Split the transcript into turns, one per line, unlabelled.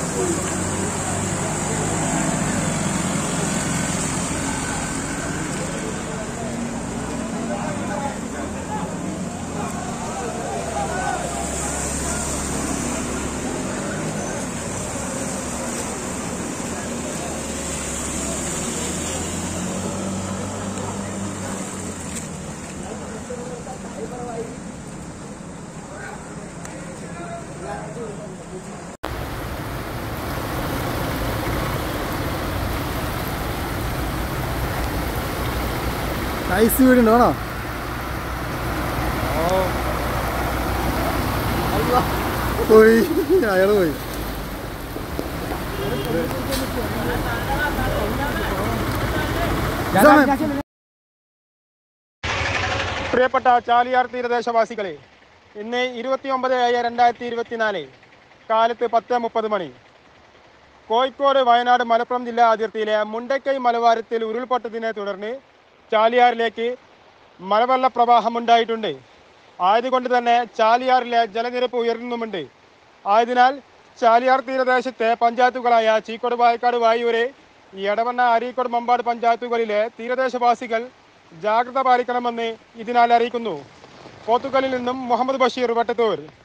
Nice വീടുണ്ടോ ആണോ? പോയി അയാൾ പോയി.
പ്രിയപ്പെട്ട ചാലിയാർ തീരദേശവാസികളെ, ഇന്ന് 29/2024 കാലത്ത് 10:30 മണി കോഴിക്കോട്, വയനാട്, മലപ്പുറം ജില്ലാ അതിർത്തിയിലെ മുണ്ടക്കൈ മലവാരത്തിൽ ഉരുൾപൊട്ടതിനെ തുടർന്ന് ചാലിയാറിലേക്ക് മലവെള്ള പ്രവാഹമുണ്ടായിട്ടുണ്ട്. ആയതുകൊണ്ട് തന്നെ ചാലിയാറിലെ ജലനിരപ്പ് ഉയർന്നുമുണ്ട്. ആയതിനാൽ ചാലിയാർ തീരദേശത്തെ പഞ്ചായത്തുകളായ ചീക്കോട്, വായക്കാട്, വായൂര്, എടവണ്ണ, അരീക്കോട്, മമ്പാട് പഞ്ചായത്തുകളിലെ തീരദേശവാസികൾ ജാഗ്രത പാലിക്കണമെന്ന് ഇതിനാൽ അറിയിക്കുന്നു. പോത്തുകലിൽ നിന്നും മുഹമ്മദ് ബഷീർ, വട്ടത്തൂർ.